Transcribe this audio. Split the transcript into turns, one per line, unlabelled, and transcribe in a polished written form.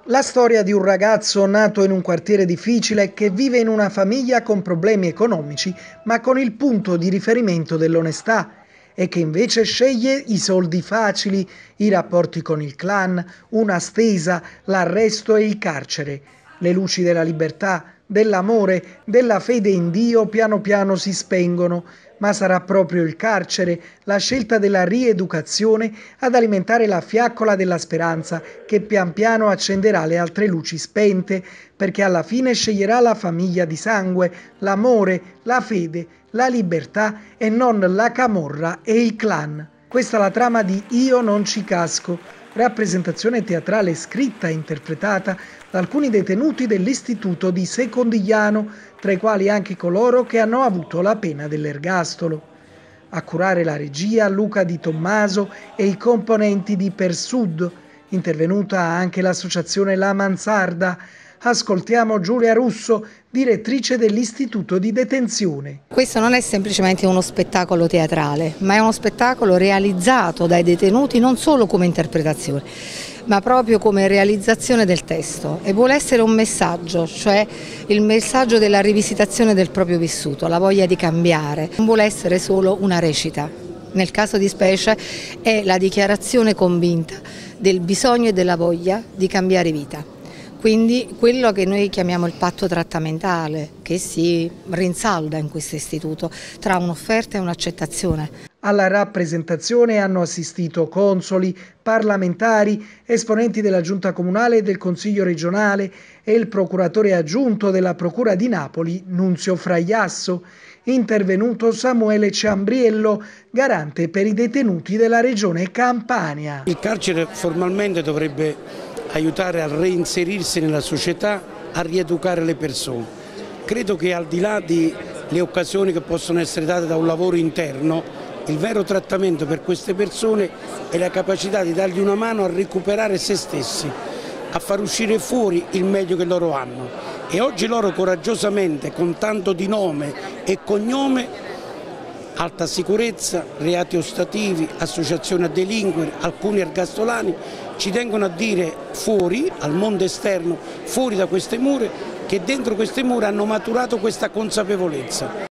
La storia di un ragazzo nato in un quartiere difficile che vive in una famiglia con problemi economici, ma con il punto di riferimento dell'onestà e che invece sceglie i soldi facili, i rapporti con il clan, una stesa, l'arresto e il carcere. Le luci della libertà, dell'amore, della fede in Dio piano piano si spengono, ma sarà proprio il carcere, la scelta della rieducazione ad alimentare la fiaccola della speranza che pian piano accenderà le altre luci spente, perché alla fine sceglierà la famiglia di sangue, l'amore, la fede, la libertà e non la camorra e il clan. Questa è la trama di Io non ci casco, rappresentazione teatrale scritta e interpretata da alcuni detenuti dell'istituto di Secondigliano, tra i quali anche coloro che hanno avuto la pena dell'ergastolo. A curare la regia Luca Di Tommaso e i componenti di Persud, intervenuta anche l'associazione La Mansarda. Ascoltiamo Giulia Russo, direttrice dell'istituto di detenzione.
Questo non è semplicemente uno spettacolo teatrale, ma è uno spettacolo realizzato dai detenuti non solo come interpretazione, ma proprio come realizzazione del testo, e vuole essere un messaggio, cioè il messaggio della rivisitazione del proprio vissuto, la voglia di cambiare. Non vuole essere solo una recita, nel caso di specie è la dichiarazione convinta del bisogno e della voglia di cambiare vita. Quindi quello che noi chiamiamo il patto trattamentale, che si rinsalda in questo istituto tra un'offerta e un'accettazione.
Alla rappresentazione hanno assistito consoli, parlamentari, esponenti della Giunta Comunale e del Consiglio regionale e il procuratore aggiunto della Procura di Napoli, Nunzio Fraiasso, intervenuto Samuele Ciambriello, garante per i detenuti della regione Campania.
Il carcere formalmente dovrebbe aiutare a reinserirsi nella società, a rieducare le persone. Credo che al di là delle occasioni che possono essere date da un lavoro interno, il vero trattamento per queste persone è la capacità di dargli una mano a recuperare se stessi, a far uscire fuori il meglio che loro hanno. E oggi loro coraggiosamente, con tanto di nome e cognome, alta sicurezza, reati ostativi, associazione a delinquere, alcuni ergastolani, ci tengono a dire fuori, al mondo esterno, fuori da queste mura, che dentro queste mura hanno maturato questa consapevolezza.